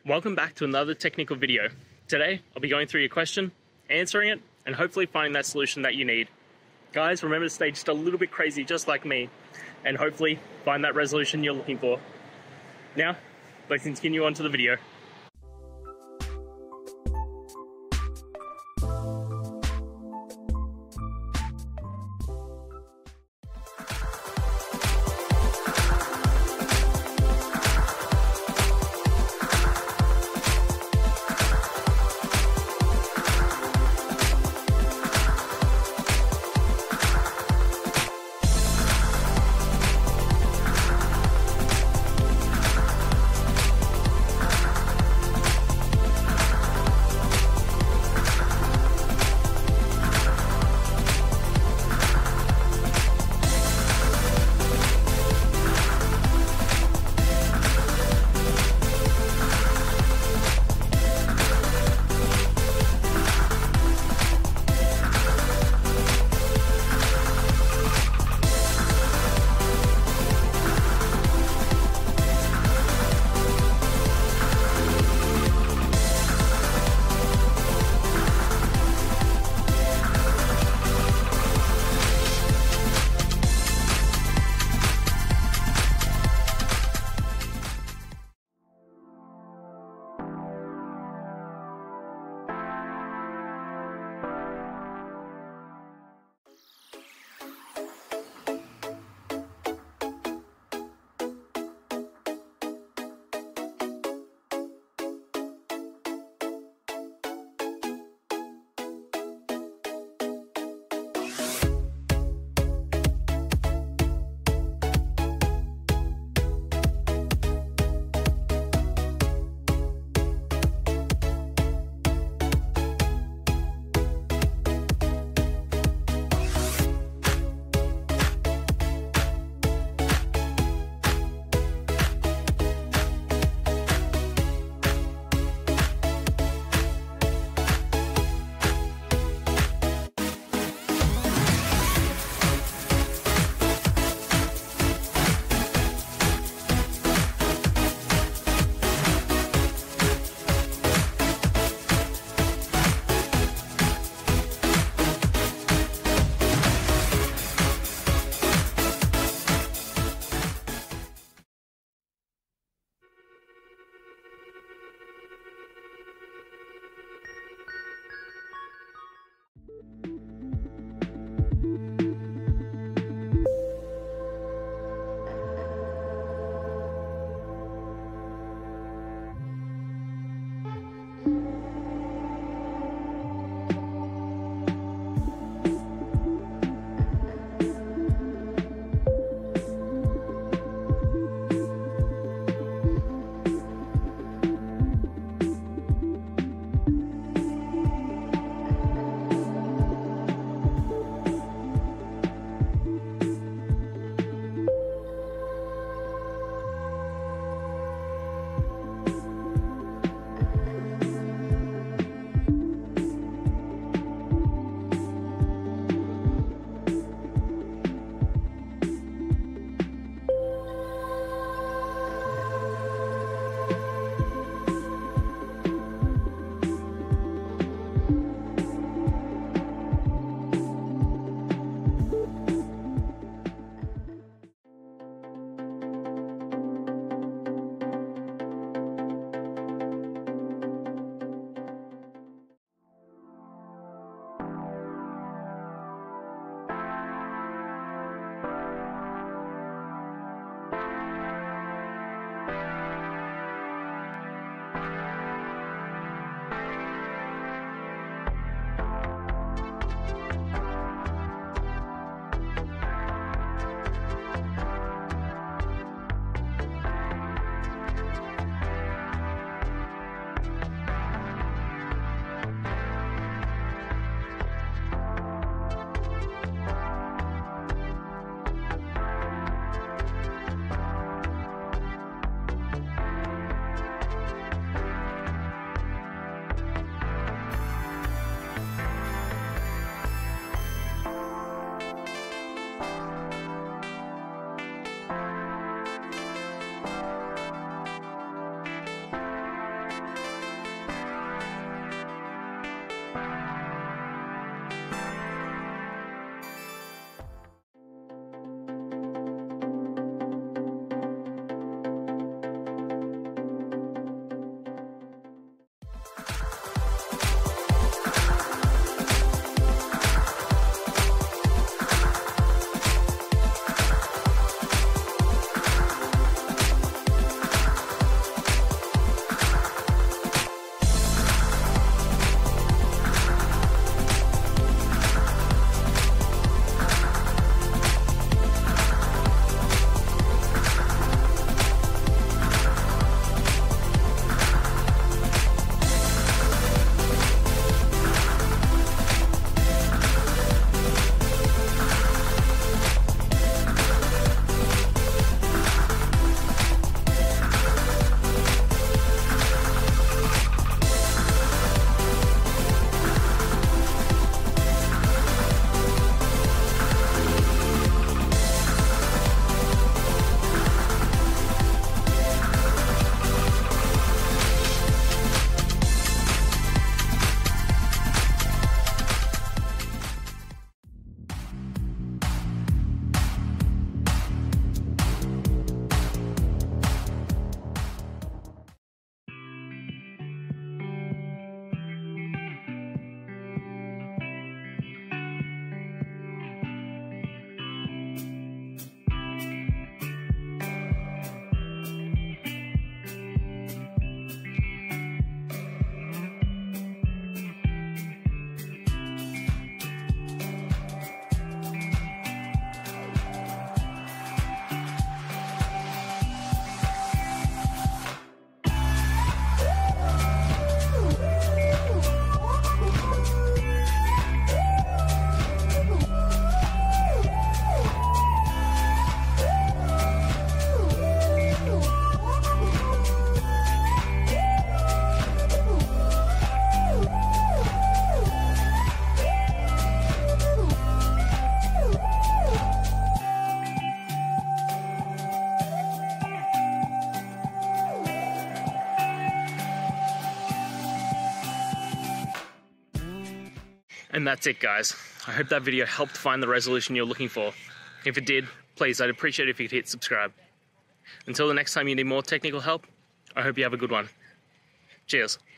Welcome back to another technical video. Today, I'll be going through your question, answering it, and hopefully finding that solution that you need. Guys, remember to stay just a little bit crazy, just like me, and hopefully find that resolution you're looking for. Now, let's continue on to the video. And that's it, guys. I hope that video helped find the resolution you're looking for. If it did, please, I'd appreciate it if you could hit subscribe. Until the next time you need more technical help, I hope you have a good one. Cheers.